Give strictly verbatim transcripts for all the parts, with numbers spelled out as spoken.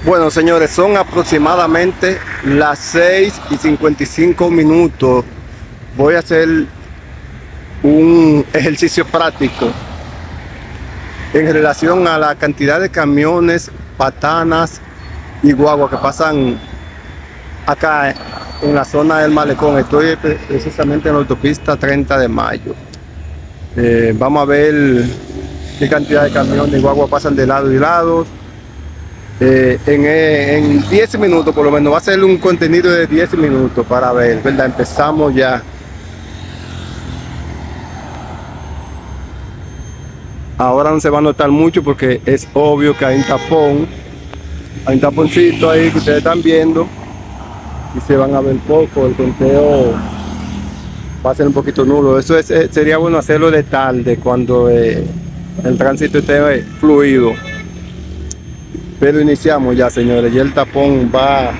Bueno, señores, son aproximadamente las seis y cincuenta y cinco minutos. Voy a hacer un ejercicio práctico en relación a la cantidad de camiones, patanas y guaguas que pasan acá en la zona del malecón. Estoy precisamente en la autopista treinta de mayo. Eh, vamos a ver qué cantidad de camiones y guaguas pasan de lado y lado. Eh, en, eh, en diez minutos por lo menos, va a ser un contenido de diez minutos para ver, ¿verdad? Empezamos ya. Ahora no se va a notar mucho porque es obvio que hay un tapón, hay un taponcito ahí que ustedes están viendo y se van a ver poco, el conteo va a ser un poquito nulo. Eso es, sería bueno hacerlo de tarde cuando eh, el tránsito esté eh, fluido. Pero iniciamos ya, señores, ya el tapón va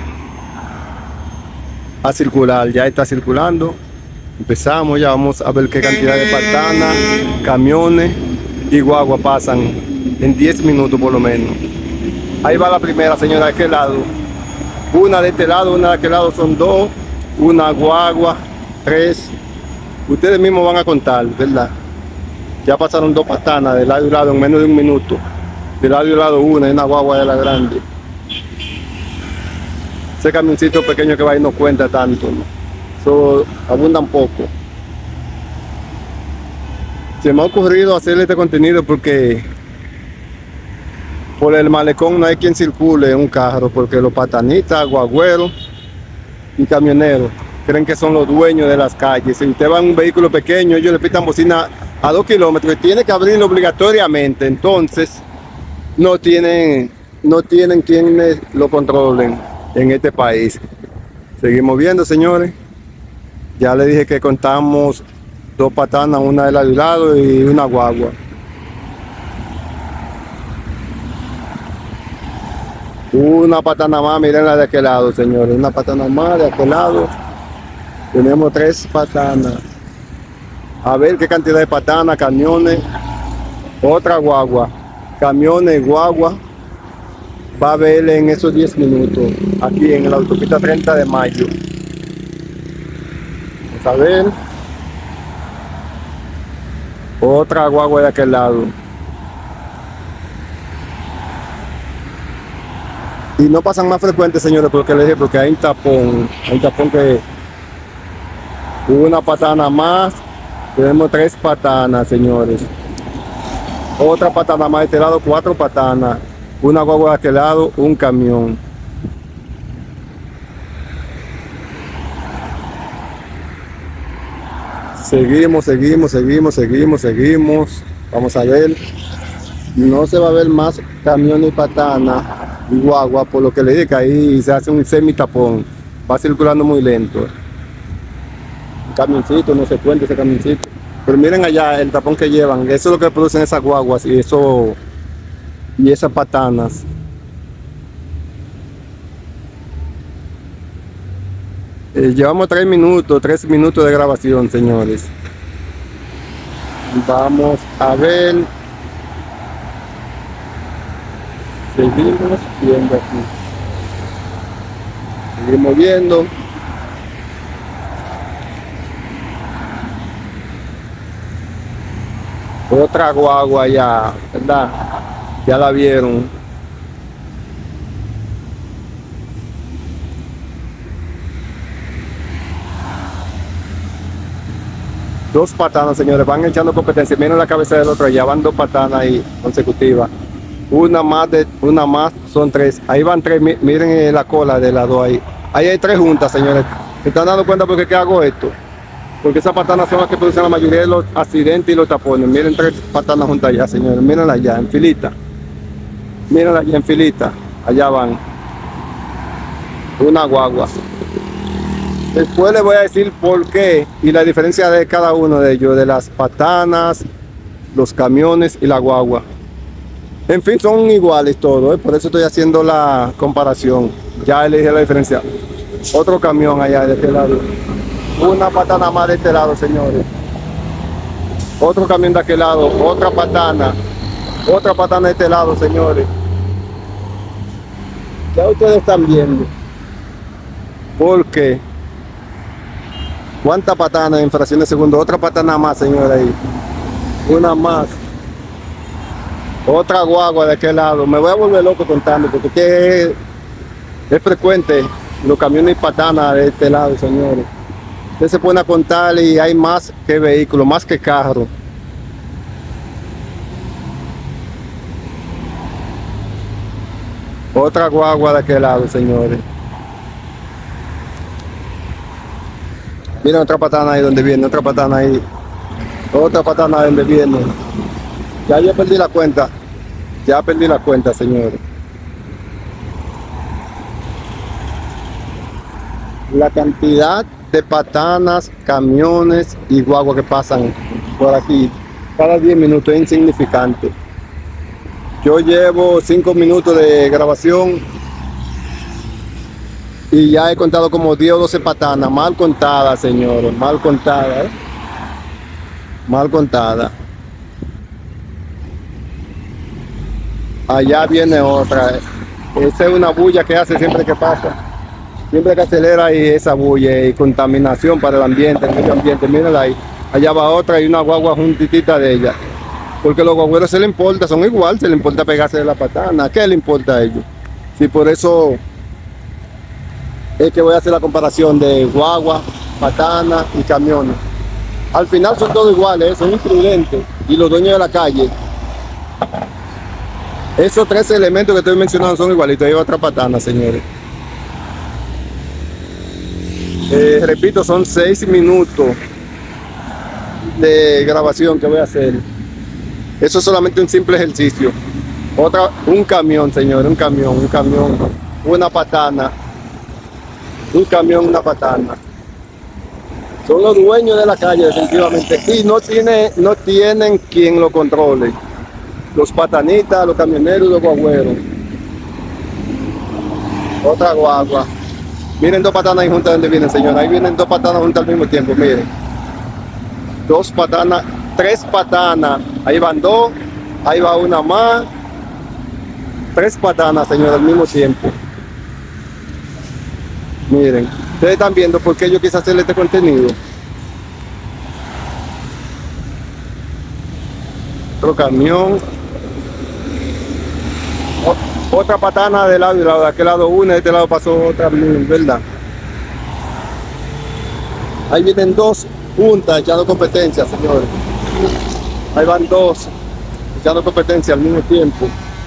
a circular, ya está circulando. Empezamos, ya vamos a ver qué cantidad de patanas, camiones y guagua pasan en diez minutos por lo menos. Ahí va la primera, señora, de aquel lado. Una de este lado, una de aquel lado, son dos, una guagua, tres. Ustedes mismos van a contar, ¿verdad? Ya pasaron dos patanas de lado y lado en menos de un minuto. De lado y lado una, y una guagua de la grande. Ese camioncito pequeño que va ahí no cuenta tanto, ¿no? Eso abundan poco. Se me ha ocurrido hacer este contenido porque por el malecón no hay quien circule un carro, porque los patanistas, guagüeros y camioneros creen que son los dueños de las calles. Si usted va en un vehículo pequeño, ellos le pitan bocina a dos kilómetros y tiene que abrirlo obligatoriamente. Entonces no tienen, no tienen quienes lo controlen en este país. Seguimos viendo, señores. Ya les dije que contamos dos patanas, una de lado y lado y una guagua. Una patana más, miren la de aquel lado, señores. Una patana más de aquel lado. Tenemos tres patanas. A ver qué cantidad de patanas, camiones, otra guagua. Camiones, guagua, va a ver en esos diez minutos, aquí en la autopista treinta de mayo. Vamos a ver. Otra guagua de aquel lado. Y no pasan más frecuentes, señores, porque les dije, porque hay un tapón, hay un tapón que una patana más, tenemos tres patanas, señores. Otra patana más de este lado, cuatro patanas, una guagua de aquel lado, un camión. Seguimos, seguimos, seguimos, seguimos, seguimos. Vamos a ver. No se va a ver más camión y patana y guagua, por lo que le dije que ahí se hace un semitapón. Va circulando muy lento. Un camioncito, no se cuenta ese camioncito. Pero miren allá el tapón que llevan, eso es lo que producen esas guaguas y eso y esas patanas. Eh, llevamos tres minutos, tres minutos de grabación, señores. Vamos a ver. Seguimos viendo aquí. Seguimos viendo. Otra guagua ya, ¿verdad? Ya la vieron. Dos patanas, señores, van echando competencia. Miren la cabeza del otro, ya van dos patanas ahí consecutivas. Una más, de, una más, son tres. Ahí van tres, miren la cola de las dos ahí. Ahí hay tres juntas, señores. ¿Se están dando cuenta por qué hago esto? Porque esas patanas son las que producen la mayoría de los accidentes y los tapones. Miren tres patanas juntas allá, señores. Mírenla allá, en filita. Mírenla allá en filita. Allá van. Una guagua. Después les voy a decir por qué y la diferencia de cada uno de ellos, de las patanas, los camiones y la guagua. En fin, son iguales todos, ¿eh? Por eso estoy haciendo la comparación. Ya les dije la diferencia. Otro camión allá de este lado. Una patana más de este lado, señores. Otro camión de aquel lado, otra patana. Otra patana de este lado, señores. Ya ustedes están viendo. Porque ¿cuántas patanas en fracción de segundo? Otra patana más, señora, ahí. Una más. Otra guagua de aquel lado. Me voy a volver loco contando, porque es, que es frecuente los camiones y patanas de este lado, señores. Usted se pone a contar y hay más que vehículos, más que carros. Otra guagua de aquel lado, señores. Miren otra patana ahí donde viene, otra patana ahí. Otra patana ahí donde viene. Ya yo perdí la cuenta. Ya perdí la cuenta, señores. La cantidad de patanas, camiones y guaguas que pasan por aquí cada diez minutos es insignificante. Yo llevo cinco minutos de grabación y ya he contado como diez o doce patanas, mal contadas, señores, mal contadas, ¿eh? Mal contadas. Allá viene otra. Esa es una bulla que hace siempre que pasa. Siempre que acelera y esa bulla y contaminación para el ambiente, el medio ambiente. Mírenla ahí. Allá va otra y una guagua juntitita de ella. Porque los guagüeros se les importa, son igual, se les importa pegarse de la patana. ¿Qué le importa a ellos? Sí, por eso es que voy a hacer la comparación de guagua, patana y camiones. Al final son todos iguales, ¿eh? Son imprudentes. Y los dueños de la calle. Esos tres elementos que estoy mencionando son igualitos. Hay otra patana, señores. Eh, repito, son seis minutos de grabación que voy a hacer. Eso es solamente un simple ejercicio. Otra, un camión, señores, un camión, un camión, una patana. Un camión, una patana. Son los dueños de la calle, definitivamente. Y no, tiene, no tienen quien lo controle. Los patanitas, los camioneros y los guagüeros. Otra guagua. Miren dos patanas ahí juntas donde vienen, señores. Ahí vienen dos patanas juntas al mismo tiempo, miren. Dos patanas, tres patanas. Ahí van dos, ahí va una más. Tres patanas, señores, al mismo tiempo. Miren, ustedes están viendo por qué yo quise hacer este contenido. Otro camión. Otra patana de lado y lado, de aquel lado una, de este lado pasó otra, ¿verdad? Ahí vienen dos juntas echando competencia, señores. Ahí van dos echando competencia al mismo tiempo.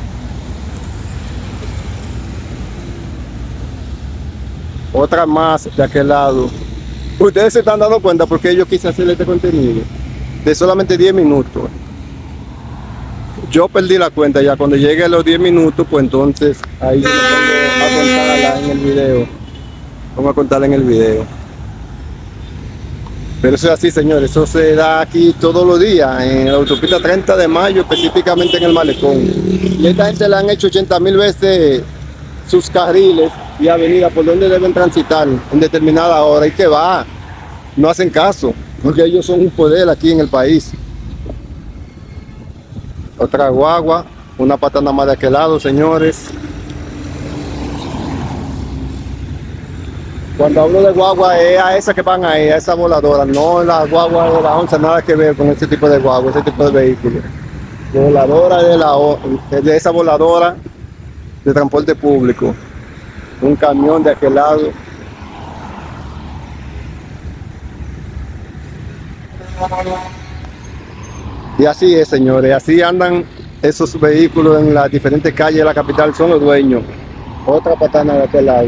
Otra más de aquel lado. Ustedes se están dando cuenta porque yo quise hacer este contenido de solamente diez minutos. Yo perdí la cuenta ya. Cuando llegue a los diez minutos, pues entonces ahí yo me pongo a contarla en el video. Vamos a contarla en el video. Pero eso es así, señores. Eso se da aquí todos los días en la autopista treinta de mayo, específicamente en el malecón. Y a esta gente le han hecho ochenta mil veces sus carriles y avenidas por donde deben transitar en determinada hora. ¿Y qué va? No hacen caso, porque ellos son un poder aquí en el país. Otra guagua, una patana más de aquel lado, señores. Cuando hablo de guagua es a esas que van ahí, a esa voladora, no la guagua de la once, nada que ver con ese tipo de guagua, ese tipo de vehículos. Voladora de, la, de esa voladora de transporte público. Un camión de aquel lado. Y así es, señores, así andan esos vehículos en las diferentes calles de la capital, son los dueños. Otra patana de aquel lado.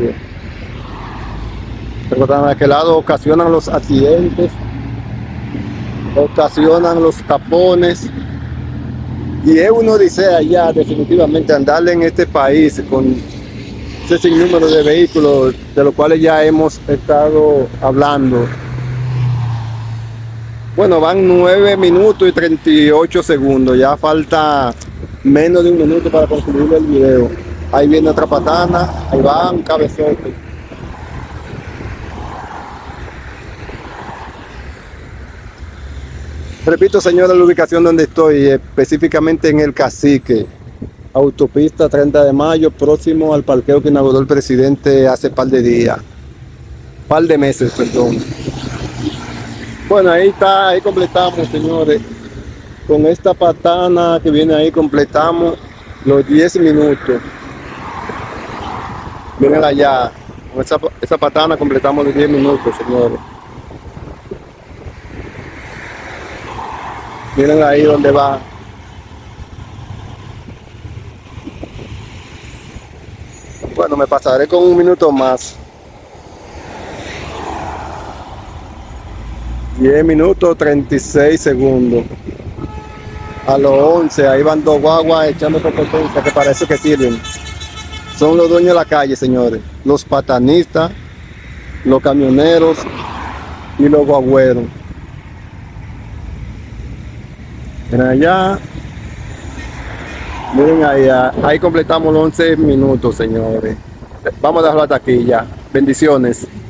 Otra patana de aquel lado ocasionan los accidentes, ocasionan los tapones. Y es una odisea ya definitivamente andarle en este país con ese sinnúmero de vehículos de los cuales ya hemos estado hablando. Bueno, van nueve minutos y treinta y ocho segundos. Ya falta menos de un minuto para concluir el video. Ahí viene otra patana. Ahí va un cabezote. Repito, señora, la ubicación donde estoy, específicamente en el Cacique. Autopista treinta de mayo, próximo al parqueo que inauguró el presidente hace par de días. Par de meses, perdón. Bueno, ahí está, ahí completamos, señores. Con esta patana que viene ahí completamos los diez minutos. Miren allá, con esa, esa patana completamos los diez minutos, señores. Miren ahí donde va. Bueno, me pasaré con un minuto más. diez minutos treinta y seis segundos. A los once, ahí van dos guaguas echando competencia que parece que sirven. Son los dueños de la calle, señores. Los patanistas, los camioneros y los guagüeros. Miren allá. Miren allá. Ahí completamos los once minutos, señores. Vamos a dejarlo hasta aquí ya. Bendiciones.